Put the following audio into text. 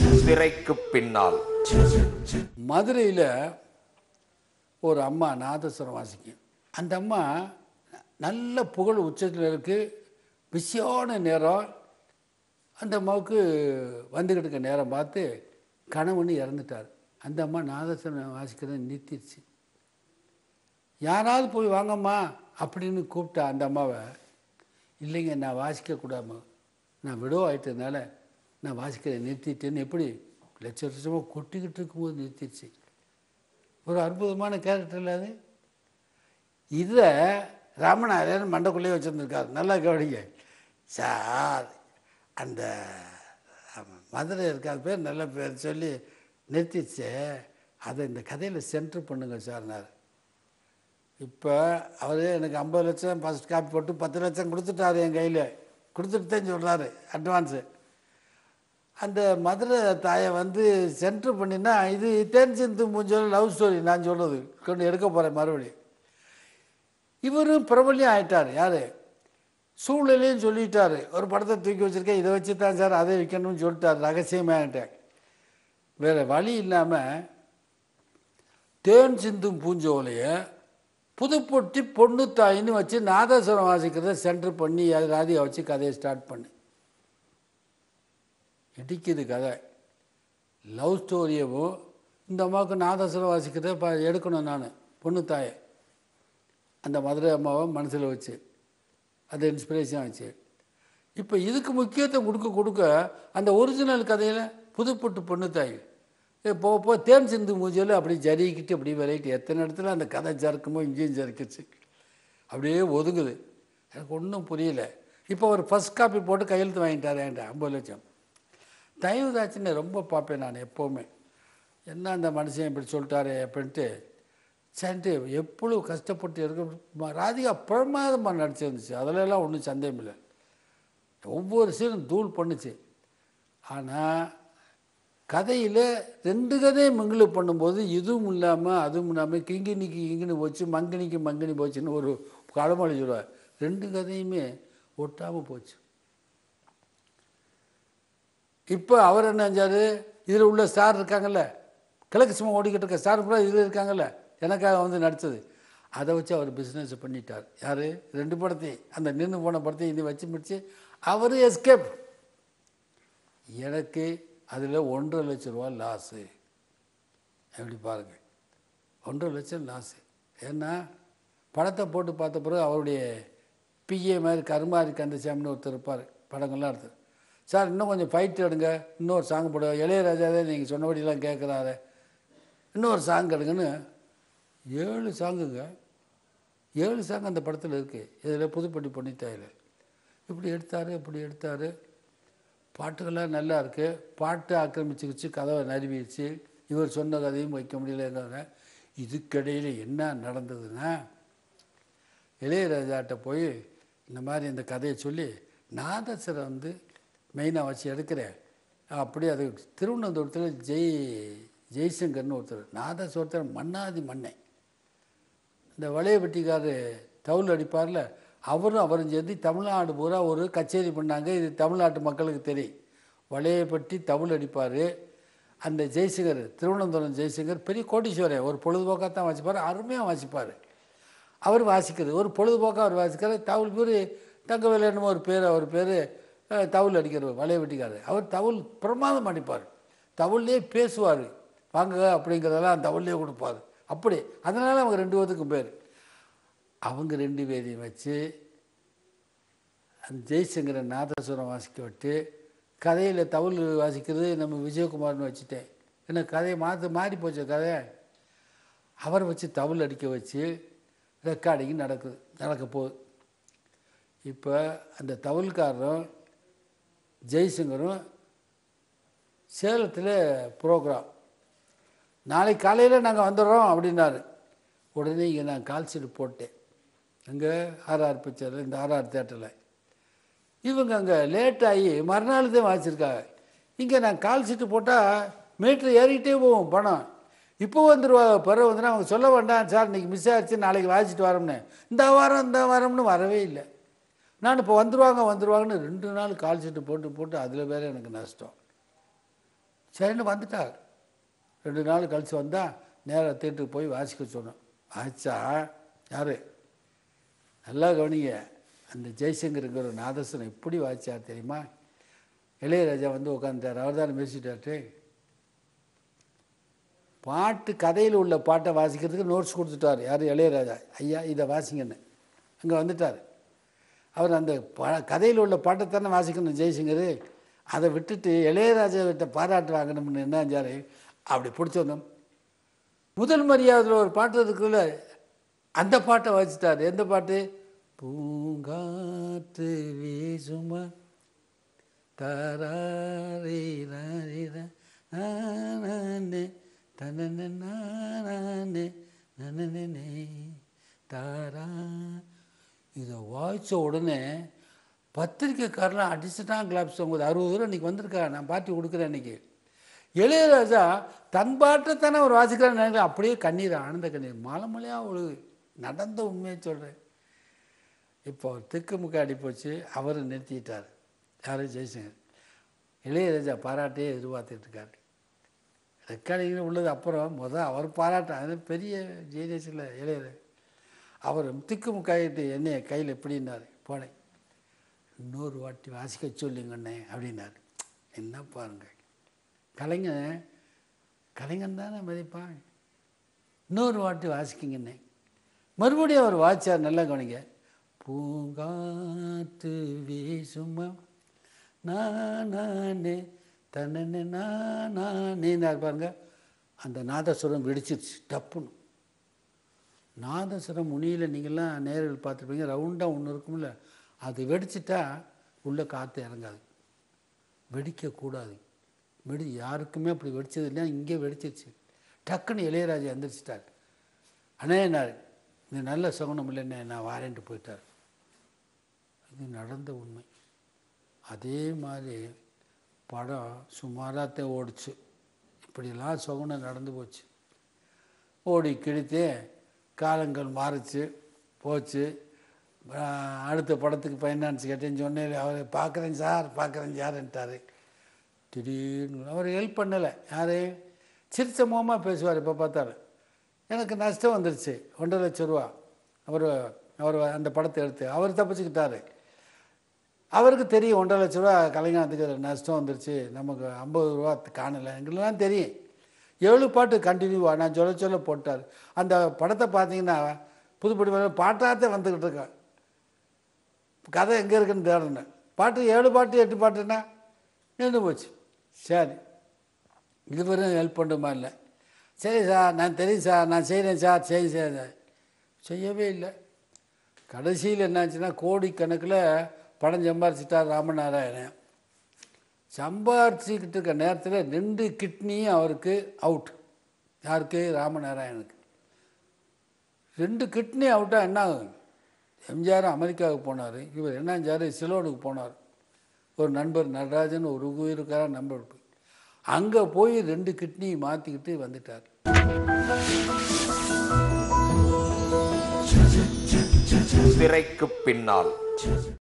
திரைக்கு பின்னால். மதுரையில் ஒரு அம்மா நாதஸ்வரம் வாசிக்கும். அந்த அம்மா நல்ல புகழ் உச்சத்தில் இருக்குது. பிஸியான நேரம். அந்த அம்மாவுக்கு வந்துக்கிட்டு இருக்க நேரம் பார்த்து கணவன் இறந்துட்டார். அந்த அம்மா நாதஸ்வரம் வாசிக்கிறத நிறுத்திடுச்சு. யாராவது போய் வாங்கம்மா அப்படின்னு கூப்பிட்டா அந்த அம்மாவை, இல்லைங்க நான் வாசிக்கக்கூடாமல் நான் விடோ ஆகிட்டதுனால நான் வாசிக்கிறத நிறுத்திட்டேன்னு எப்படி லட்ச லட்சமாக கொட்டிக்கிட்டு இருக்கும்போது நிறுத்திடுச்சு. ஒரு அற்புதமான கேரக்டர் இல்லை அது. இதை ராமநாதன் மண்டக்குள்ளேயே வச்சுருந்துருக்கார். நல்லா கவனிங்க சார். அந்த மதுரை இருக்க அது பேர் நல்ல பேர் சொல்லி நிறுத்திச்சு. அதை இந்த கதையில் சென்ட்ரு பண்ணுங்க சார்னார். இப்போ அவர் எனக்கு 50 லட்சம் ஃபஸ்ட் காப்பி போட்டு 10 லட்சம் கொடுத்துட்டாரு. என் கையில் கொடுத்துட்டு தான் சொல்கிறாரு அட்வான்ஸு. அந்த மதுரை தாயை வந்து சென்ட்ரு பண்ணினா இது தேன்சிந்து மூஞ்சல் லவ் ஸ்டோரி நான் சொல்கிறது கொண்டு எடுக்க போகிறேன் மறுபடியும். இவரும் பிரபலியம் ஆகிட்டார். யார் சூழ்நிலையும் சொல்லிட்டார். ஒரு படத்தை தூக்கி வச்சுருக்கேன், இதை வச்சு தான் சார் அதை விற்கணும்னு சொல்லிட்டார். ரகசியமாகிட்டேன். வேறு வழி இல்லாமல் தேன் சிந்தும் பூஞ்சோலையை புதுப்பொட்டி பொண்ணு தாயின்னு வச்சு நாதஸ்வரம் வாசிக்கிறத சென்ட்ரு பண்ணி ராதியை வச்சு கதையை ஸ்டார்ட் பண்ணு. இடிக்குது கதை. லவ் ஸ்டோரியவும் இந்த அம்மாவுக்கு நாதஸ்வரம் வாசிக்கிறத எடுக்கணும் நான் பொண்ணு தாயை. அந்த மதுரை அம்மாவை மனசில் வச்சு அதை இன்ஸ்பிரேஷன் ஆச்சு. இப்போ இதுக்கு முக்கியத்துவம் கொடுக்க அந்த ஒரிஜினல் கதையில் புதுப்பொட்டு பொண்ணு தாய் போக தேன் சிந்து மூஞ்சியில் அப்படி ஜரிக்கிட்டு அப்படி விளையிட்டு எத்தனை இடத்துல அந்த கதை ஜறுக்குமோ இங்கேயும் ஜறுக்கிச்சு. அப்படியே ஒதுங்குது. எனக்கு ஒன்றும் புரியல. இப்போ ஒரு ஃபஸ்ட் காப்பி போட்டு கையெழுத்து வாங்கிட்டார் என்கிட்ட 50 லட்சம். தயவுதாச்சுன்னு ரொம்ப பார்ப்பேன் நான் எப்போவுமே. என்ன அந்த மனுஷன் இப்படி சொல்லிட்டாரு அப்படின்ட்டு சரின்ட்டு எப்பொழுது கஷ்டப்பட்டு இருக்க. ராதிகா பிரமாதமாக நடிச்சிருந்துச்சு. அதிலெல்லாம் ஒன்றும் சந்தேகம் இல்லை. ஒவ்வொரு சீனும் தூள் பண்ணுச்சு. ஆனால் கதையில் 2 கதையை மிங்கிலு பண்ணும்போது இதுவும் இல்லாமல் அதுவும் இல்லாமல் கிங்கினிக்கு கிங்கினி போச்சு, மங்கினிக்கு மங்கினி போச்சுன்னு ஒரு பழமொழி சொல்லுவார். 2 கதையுமே ஒட்டாமல் போச்சு. இப்போ அவர் என்ன செஞ்சார், இதில் உள்ள ஸ்டார் இருக்காங்கல்ல, கிழக்கு சும்மா ஓடிக்கிட்டு இருக்க ஸ்டார் கூட இதில் இருக்காங்கல்ல, எனக்காக வந்து நடித்தது, அதை வச்சு அவர் பிஸ்னஸ் பண்ணிட்டார். யார் 2 படத்தையும் அந்த நின்று போன படத்தையும் இனி வச்சு முடிச்சு அவர் எஸ்கேப். எனக்கு அதில் 1.5 லட்சம் ரூபா லாஸு. எப்படி பாருங்கள், 1.5 லட்சம் லாஸு. ஏன்னா படத்தை போட்டு பார்த்த பிறகு அவருடைய பிஏ மாதிரி கருமாரி கந்தசாமின்னு ஒருத்தர் இருப்பார். படங்கள்லாம் எடுத்து சார் இன்னும் கொஞ்சம் ஃபைட் எடுங்க, இன்னொரு சாங் போடுங்க, இளையராஜாவே நீங்கள் சொன்னபடியெல்லாம் கேட்குறாரு, இன்னொரு சாங் எடுங்கன்னு 7 சாங்குங்க. 7 சாங் அந்த படத்தில் இருக்குது. இதில் புதுப்பட்டி பொன்னித்தாயில் இப்படி எடுத்தார் இப்படி எடுத்தார். பாட்டுகள்லாம் நல்லா இருக்குது. பாட்டு ஆக்கிரமிச்சுக்கிச்சு, கதவை நறுவிடுச்சு. இவர் சொன்ன கதையும் வைக்க முடியலங்கிறாங்க. இதுக்கிடையில் என்ன நடந்ததுன்னா, இளையராஜாட்ட போய் இந்த மாதிரி இந்த கதையை சொல்லி நாதஸ்வரம் வந்து மெயினாக வச்சு எடுக்கிறேன் அப்படி. அது திருவனந்தபுரத்தில் ஜெய்சங்கர்னு ஒருத்தர் நாதஸ்வரத்தில் மன்னாதி மண்ணை இந்த வளையப்பட்டிக்கார் தவுள் அடிப்பார்ல, அவரும் சேர்ந்து தமிழ்நாடு பூரா ஒரு கச்சேரி பண்ணாங்க. இது தமிழ்நாட்டு மக்களுக்கு தெரியும். வளையப்பட்டி தவுள் அடிப்பார். அந்த ஜெய்சங்கர் திருவனந்தபுரம் ஜெய்சங்கர் பெரிய கோட்டீஸ்வரர். ஒரு பொழுதுபோக்காக தான் வாசிப்பார், அருமையாக வாசிப்பார். அவர் வாசிக்கிறது ஒரு பொழுதுபோக்காக அவர் வாசிக்கிறார். தவுள் பேர் தங்கவேலன்னு ஒரு பேர், அவர் பேர் தவுள் அடிக்கிறவர் வளையப்பட்டிக்காரர். அவர் தவுள் பிரமாதம் அடிப்பார். தவுள்லேயே பேசுவார், வாங்க அப்படிங்கிறதெல்லாம் தவுள்லேயே கொடுப்பார். அப்படி அதனால் அவங்க 2 பேருக்கும் பேர். அவங்க 2 பேரையும் வச்சு அந்த ஜெய்சங்கரை நாதஸ்வரம் வாசிக்க விட்டு கதையில் தவுள் வாசிக்கிறது நம்ம விஜயகுமார்னு வச்சுட்டேன். ஏன்னா கதையை மாறி போச்ச கதை. அவரை வச்சு தவுள் அடிக்க வச்சு ரெக்கார்டிங் நடக்க போகுது. இப்போ அந்த தவுள்காரரும் ஜெய்சங்கரும் சேலத்தில் ப்ரோக்ராம், நாளைக்கு காலையில் நாங்கள் வந்துடுறோம் அப்படின்னாரு. உடனே இங்கே நான் கால் ஷீட் போட்டேன். அங்கே ஆர்ஆர் பிக்சரில், இந்த ஆர்ஆர் தேட்டரில். இவங்க அங்கே லேட்டாகி மறுநாள் தான் வாசிச்சிருக்காங்க. இங்கே நான் கால் ஷீட்டு போட்டால் மீட்ரு ஏறிக்கிட்டே போவோம் பணம். இப்போ வந்துடுவாங்க. பிறகு வந்துன்னா அவங்க சொல்ல வேண்டாம் சார் இன்றைக்கி மிஸ் ஆகிடுச்சு நாளைக்கு வாசிச்சுட்டு வரோம்னு. இந்த வாரம்னு வரவே இல்லை. நான் இப்போ வந்துடுவாங்கன்னு 2 நாள் கால் ஷீட்டு போட்டு அதில் வேறு எனக்கு நஷ்டம். சரின்னு வந்துட்டார். 2 நாள் கழித்து வந்தால் நேராக தேட்டருக்கு போய் வாசிக்க சொன்னோம். வாசித்தா யார் நல்லா கவனிங்க, அந்த ஜெய்சங்கருங்கிற ஒரு நாதஸ்வரம் எப்படி வாசித்தார் தெரியுமா? இளையராஜா வந்து உட்காந்துட்டார். அவர் தான் பேசிட்டாரு. பாட்டு கதையில் உள்ள பாட்டை வாசிக்கிறதுக்கு நோட்ஸ் கொடுத்துட்டார். யார்? இளையராஜா. ஐயா இதை வாசிங்கன்னு அங்கே வந்துட்டார். அவர் அந்த கதையில் உள்ள பாட்டை தானே வாசிக்கணும் ஜெய்சங்கர். அதை விட்டுட்டு இளையராஜாவிட்ட பாராட்டு வாங்கணும்னு என்ன செஞ்சார்? அப்படி பிடிச்சி வந்தோம். முதல் மரியாதையில் ஒரு பாட்டு இருக்குல்ல, அந்த பாட்டை வாசித்தார். எந்த பாட்டு? பூங்காற்று வீசுமா தாரே தாரா. இதை வாய்ச்ச உடனே பத்திரிக்கைக்காரெலாம் அடிச்சுட்டான் கிளாப்ஸ். அவங்க 60 ரூபா இன்றைக்கி வந்திருக்கா, நான் பார்ட்டி கொடுக்குறேன் இன்றைக்கி. இளையராஜா தன் பாட்டை தானே அவர் வாசிக்கிறான்னு நினைக்கிறேன். அப்படியே கண்ணீர், ஆனந்த கண்ணீர் மலை மலையாக ஒரு நடந்த உண்மையை சொல்கிறேன். இப்போ திக்குமுக்காடி போச்சு. அவர் நிறுத்திட்டார். யார்? ஜெய்சங்கர். இளையராஜா பாராட்டையே எதிர்பார்த்துட்ருக்காரு. ரெக்கார்டிங்கில் உள்ளது அப்புறம் அவர் பாராட்ட, அது பெரிய ஜீனியஸில் இளையராஜா. அவர் திக்குமுக்காயிட்டு என்னைய கையில் எப்படின்னாரு, போனேன். இன்னொரு வாட்டி வாசிக்க சொல்லுங்கண்ணே அப்படின்னாரு. என்ன பாருங்க, கலைஞன் தானே மதிப்பான். இன்னொரு வாட்டி வாசிக்கிங்கண்ணே. மறுபடியும் அவர் வாசிச்சார். நல்லா கவனிங்க. பூங்காற்று வீசுமா நானே தன்னே நானேன்னார் பாருங்க. அந்த நாதஸ்வரம் வெடிச்சிருச்சு டப்புன்னு. நாதஸ்வரம் முனியில் நீங்கள்லாம் நேரில் பார்த்துருப்பீங்க, ரவுண்டாக ஒன்று இருக்கும்ல, அது வெடிச்சிட்டா உள்ளே காற்று இறங்காது. வெடிக்கக்கூடாது. யாருக்குமே அப்படி வெடிச்சது இல்லையா? இங்கே வெடிச்சிருச்சு. டக்குன்னு இளையராஜா எந்திரிச்சிட்டார். அண்ணேனார், இது நல்ல சகுனம் இல்லைன்னு நான் வாரேன்ட்டு போயிட்டார். இது நடந்த உண்மை. அதே மாதிரி படம் சுமாராக ஓடிச்சு. இப்படிலாம் சகுனம் நடந்து போச்சு. ஓடி கிழித்தே காலங்கள் மாறிச்சு போச்சு. அடுத்த படத்துக்கு ஃபைனான்ஸ் கேட்டேன்னு சொன்னேன். அவர் பார்க்குறேன் சார்ன்ட்டார். திடீர்னு அவர் ஹெல்ப் பண்ணலை. யார்? சிரிச்ச முகமாக பேசுவார். இப்போ பார்த்தாலும் எனக்கு நஷ்டம் வந்துருச்சு 1.5 லட்சம் ரூபா. அவர் அந்த படத்தை எடுத்து அவர் தப்பிச்சுக்கிட்டார். அவருக்கு தெரியும் 1.5 லட்ச ரூபா கலைஞானத்துக்கு நஷ்டம் வந்துருச்சு, நமக்கு 50 ரூபா காணலை, எங்களுக்கெல்லாம் தெரியும். 7 பாட்டு கண்டினியூவாக நான் சொல்ல போட்டார். அந்த படத்தை பார்த்தீங்கன்னா புதுப்படி பாட்டாகத்தே வந்துக்கிட்டு இருக்கேன். கதை எங்கே இருக்குன்னு தேடினேன். பாட்டு 7 பாட்டு 8 பாட்டுன்னா நின்று போச்சு. சரி, இதுவரையும் ஹெல்ப் பண்ணுமா இல்லை. சரி சார், நான் தெரியும் சார், நான் செய்கிறேன் சார், செய்யவே இல்லை. கடைசியில் என்னாச்சுன்னா கோடிக்கணக்கில் படம் சம்பாரிச்சிட்டார் ராமநாராயணன். சம்பாரிச்சிக்கிட்டு இருக்க நேரத்தில் 2 கிட்னியும் அவருக்கு அவுட். யாருக்கு? ராமநாராயணுக்கு. 2 கிட்னி அவுட்டாக என்ன ஆகும்? எம்ஜிஆர் அமெரிக்காவுக்கு போனார். இவர் என்ன செஞ்சார்? சிலோனுக்கு போனார். ஒரு நண்பர் நடராஜன் ஒரு உயிருக்கார நண்பர். அங்கே போய் 2 கிட்னி மாற்றிக்கிட்டு வந்துட்டார். திரைக்கு பின்னால்.